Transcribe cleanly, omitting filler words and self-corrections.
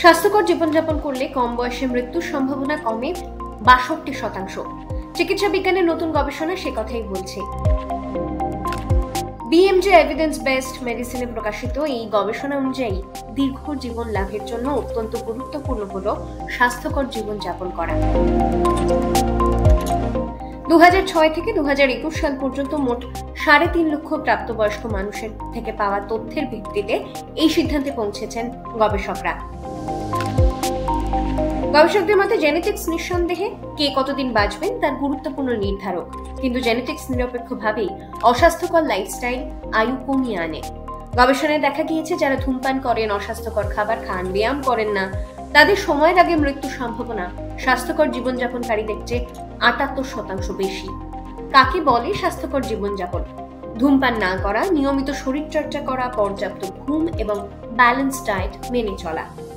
স্বাস্থ্যকর জীবনযাপন করলে কম বয়সে মৃত্যুর সম্ভাবনা কমে ৬২%। চিকিৎসা বিজ্ঞানের নতুন গবেষণা সে কথাই বলছে। বিএমজে এভিডেন্স বেসড মেডিসিনে প্রকাশিত এই গবেষণা অনুযায়ী দীর্ঘ জীবন লাভের জন্য অত্যন্ত গুরুত্বপূর্ণ হল স্বাস্থ্যকর জীবনযাপন করা। ২০০৬ থেকে ২০২১ সাল পর্যন্ত মোট ৩.৫ লক্ষ প্রাপ্তবয়স্ক মানুষের থেকে পাওয়া তথ্যের ভিত্তিতে এই সিদ্ধান্তে পৌঁছেছেন গবেষকরা। গবেষকদের মতে জেনেটিক্স নিঃসন্দেহে কে কতদিন বাঁচবেন তার গুরুত্বপূর্ণ নির্ধারক, কিন্তু জেনেটিক্স নিরপেক্ষভাবেই অস্বাস্থ্যকর লাইফস্টাইল আয়ু কমিয়ে আনে। গবেষণায় দেখা গিয়েছে যারা ধূমপান করেন, অস্বাস্থ্যকর খাবার খান, ব্যায়াম করেন না, তাদের সময়ের আগে মৃত্যুর সম্ভাবনা স্বাস্থ্যকর জীবনযাপনকারীদের চেয়ে ৭৮% বেশি। কাকে বলে স্বাস্থ্যকর জীবনযাপন? ধূমপান না করা, নিয়মিত শরীরচর্চা করা, পর্যাপ্ত ঘুম এবং ব্যালেন্স ডায়েট মেনে চলা।